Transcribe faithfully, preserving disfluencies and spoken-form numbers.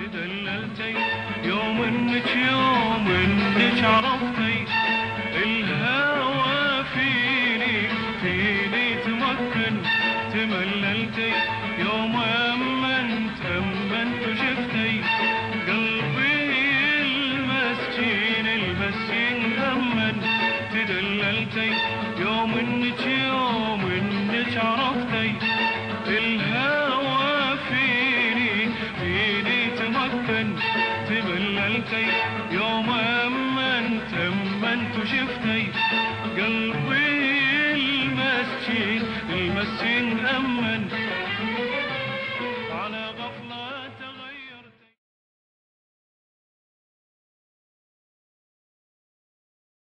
تدللتي يوم انك يوم انك عرفتي الهوى فيني فيني تمكن تمللتي يوم امنت امنت وشفتي قلبي المسكين المسكين امن تدللتي يوم انك يوم انك عرفتي الهوى فيني فيني تمكن تمللتي يوم امنت امنت وشفتي قلبي المسكين المسكين امن